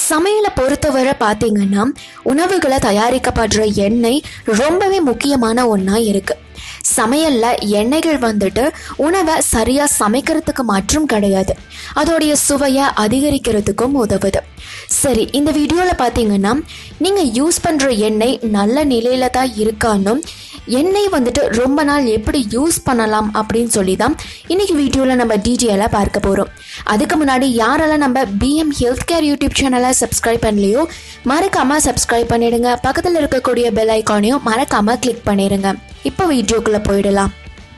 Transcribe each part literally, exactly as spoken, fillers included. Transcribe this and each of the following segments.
சமையலை பொறுத்தவரை பார்த்தீங்கன்னா உணவுகளை தயாரிக்கப்படுற எண்ணெய் ரொம்பவே முக்கியமான ஒன்றா இருக்குது. சமையலில் எண்ணெய்கள் வந்துட்டு உணவை சரியாக சமைக்கிறதுக்கு மட்டும் கிடையாது, அதோடைய சுவையை அதிகரிக்கிறதுக்கும் உதவுது. சரி, இந்த வீடியோவில் பார்த்தீங்கன்னா நீங்கள் யூஸ் பண்ணுற எண்ணெய் நல்ல நிலையில் தான் இருக்கான்னு, எண்ணெய் வந்துட்டு ரொம்ப நாள் எப்படி யூஸ் பண்ணலாம் அப்படின்னு சொல்லி தான் இன்றைக்கி வீடியோவில் நம்ம டீட்டெயிலாக பார்க்க போகிறோம். அதுக்கு முன்னாடி யாரெல்லாம் நம்ம பிஎம் ஹெல்த் கேர் யூடியூப் சேனலை சப்ஸ்கிரைப் பண்ணலையோ மறக்காமல் சப்ஸ்கிரைப் பண்ணிடுங்க. பக்கத்தில் இருக்கக்கூடிய பெல் ஐக்கானையும் மறக்காமல் கிளிக் பண்ணிடுங்க. இப்போ வீடியோக்குள்ளே போயிடலாம்.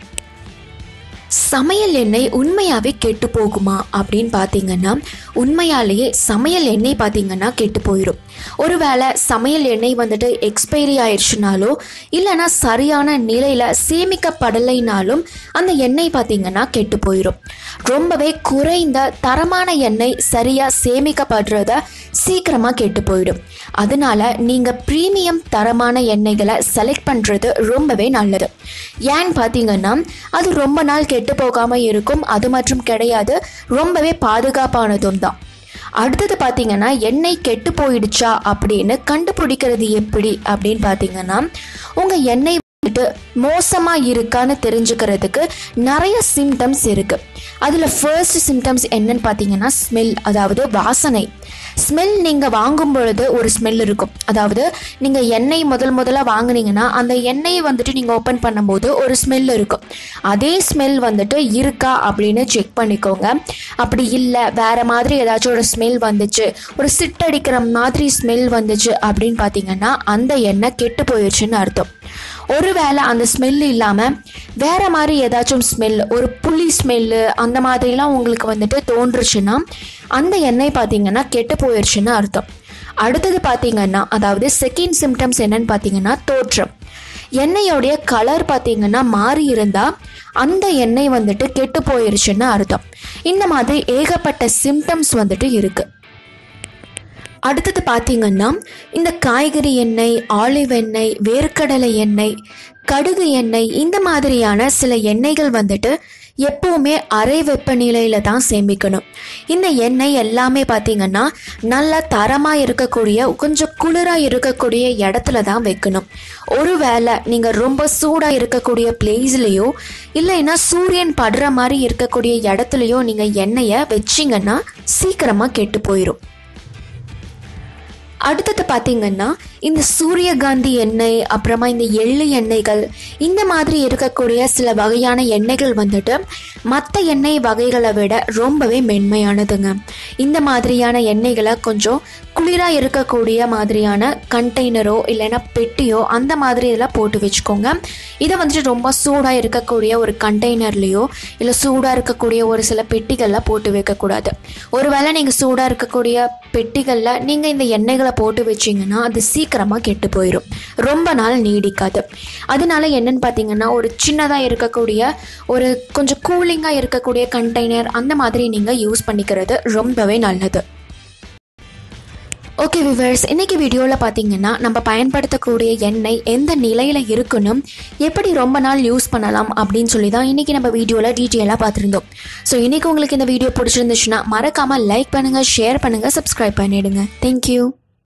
சமையல் எண்ணெய் உண்மையாகவே கெட்டு போகுமா அப்படின்னு பார்த்தீங்கன்னா, உண்மையாலேயே சமையல் எண்ணெய் பார்த்தீங்கன்னா கெட்டு போயிடும். ஒருவேளை சமையல் எண்ணெய் வந்துட்டு எக்ஸ்பைரி ஆயிடுச்சுனாலோ இல்லைனா சரியான நிலையில் சேமிக்கப்படலைனாலும் அந்த எண்ணெய் பார்த்தீங்கன்னா கெட்டு போயிடும். ரொம்பவே குறைந்த தரமான எண்ணெய் சரியாக சேமிக்கப்படுறத சீக்கிரமாக கெட்டு போயிடும். அதனால நீங்கள் ப்ரீமியம் தரமான எண்ணெய்களை செலக்ட் பண்ணுறது ரொம்பவே நல்லது. ஏன்னு பார்த்தீங்கன்னா அது ரொம்ப நாள் கெட்டு போகாமல் இருக்கும். அது மட்டும் கிடையாது, ரொம்பவே பாதுகாப்பானதும் தான். அடுத்தது பார்த்தீங்கன்னா எண்ணெய் கெட்டு போயிடுச்சா அப்படின்னு கண்டுபிடிக்கிறது எப்படி அப்படின்னு பார்த்தீங்கன்னா, உங்கள் எண்ணெய் வந்துட்டு மோசமாக இருக்கான்னு தெரிஞ்சுக்கிறதுக்கு நிறைய சிம்டம்ஸ் இருக்குது. அதில் ஃபர்ஸ்ட் சிம்டம்ஸ் என்னன்னு பார்த்தீங்கன்னா ஸ்மெல், அதாவது வாசனை. ஸ்மெல் நீங்கள் வாங்கும் பொழுது ஒரு ஸ்மெல் இருக்கும். அதாவது நீங்கள் எண்ணெய் முதல் முதல்ல வாங்கினீங்கன்னா அந்த எண்ணெயை வந்துட்டு நீங்கள் ஓப்பன் பண்ணும்போது ஒரு ஸ்மெல் இருக்கும். அதே ஸ்மெல் வந்துட்டு இருக்கா அப்படின்னு செக் பண்ணிக்கோங்க. அப்படி இல்லை, வேறு மாதிரி ஏதாச்சும் ஒரு ஸ்மெல் வந்துச்சு, ஒரு சிட்டடிக்கிற மாதிரி ஸ்மெல் வந்துச்சு அப்படின்னு பார்த்தீங்கன்னா அந்த எண்ணெய் கெட்டு போயிடுச்சுன்னு அர்த்தம். ஒருவேளை அந்த ஸ்மெல் இல்லாமல் வேறு மாதிரி ஏதாச்சும் ஸ்மெல், ஒரு புளி ஸ்மெல்லு அந்த மாதிரிலாம் உங்களுக்கு வந்துட்டு தோன்றுச்சுன்னா அந்த எண்ணெய் பார்த்தீங்கன்னா கெட்டு போயிடுச்சுன்னு அர்த்தம். அடுத்தது பார்த்தீங்கன்னா, அதாவது செகண்ட் சிம்டம்ஸ் என்னன்னு பார்த்தீங்கன்னா தோற்றம். எண்ணெயோடைய கலர் பார்த்தீங்கன்னா மாறி இருந்தால் அந்த எண்ணெய் வந்துட்டு கெட்டு போயிடுச்சுன்னு அர்த்தம். இந்த மாதிரி ஏகப்பட்ட சிம்டம்ஸ் வந்துட்டு இருக்குது. அடுத்தது பார்த்தீங்கன்னா இந்த காய்கறி எண்ணெய், ஆலிவ் எண்ணெய், வேர்க்கடலை எண்ணெய், கடுகு எண்ணெய், இந்த மாதிரியான சில எண்ணெய்கள் வந்துட்டு எப்போவுமே அரை வெப்பநிலையில் தான் சேமிக்கணும். இந்த எண்ணெய் எல்லாமே பார்த்தீங்கன்னா நல்ல தரமாக இருக்கக்கூடிய, கொஞ்சம் குளிராக இருக்கக்கூடிய இடத்துல தான் வைக்கணும். ஒருவேளை நீங்கள் ரொம்ப சூடாக இருக்கக்கூடிய பிளேஸ்லேயோ இல்லைன்னா சூரியன் படுற மாதிரி இருக்கக்கூடிய இடத்துலையோ நீங்கள் எண்ணெயை வச்சிங்கன்னா சீக்கிரமாக கெட்டு போயிடும். அடுத்தது பார்த்தீங்கன்னா இந்த சூரியகாந்தி எண்ணெய், அப்புறமா இந்த எள்ளு எண்ணெய்கள், இந்த மாதிரி இருக்கக்கூடிய சில வகையான எண்ணெய்கள் வந்துட்டு மற்ற எண்ணெய் வகைகளை விட ரொம்பவே மென்மையானதுங்க. இந்த மாதிரியான எண்ணெய்களை கொஞ்சம் குளிராக இருக்கக்கூடிய மாதிரியான கண்டெய்னரோ இல்லைன்னா பெட்டியோ அந்த மாதிரி இதெல்லாம் போட்டு வச்சுக்கோங்க. இதை வந்துட்டு ரொம்ப சூடாக இருக்கக்கூடிய ஒரு கண்டெய்னர்லேயோ இல்லை சூடாக இருக்கக்கூடிய ஒரு சில பெட்டிகளில் போட்டு வைக்கக்கூடாது. ஒருவேளை நீங்கள் சூடாக இருக்கக்கூடிய பெட்டிகளில் நீங்கள் இந்த எண்ணெய்களை போட்டு வச்சிங்கன்னா அது சீக்கிரமாக கெட்டு போயிடும், ரொம்ப நாள் நீடிக்காது. அதனால என்னென்னு பார்த்தீங்கன்னா ஒரு சின்னதாக இருக்கக்கூடிய ஒரு கொஞ்சம் கூலிங்காக இருக்கக்கூடிய கண்டெய்னர் அந்த மாதிரி நீங்கள் யூஸ் பண்ணிக்கிறது ரொம்பவே நல்லது. ஓகே வியூவர்ஸ், இன்றைக்கி வீடியோவில் பார்த்தீங்கன்னா நம்ம பயன்படுத்தக்கூடிய எண்ணெய் எந்த நிலையில் இருக்கணும், எப்படி ரொம்ப நாள் யூஸ் பண்ணலாம் அப்படின்னு சொல்லி தான் இன்றைக்கி நம்ம வீடியோவில் டீட்டெயிலாக பார்த்துருந்தோம். ஸோ இன்றைக்கி உங்களுக்கு இந்த வீடியோ பிடிச்சிருந்துச்சுன்னா மறக்காமல் லைக் பண்ணுங்கள், ஷேர் பண்ணுங்கள், சப்ஸ்கிரைப் பண்ணிவிடுங்க. தேங்க்யூ.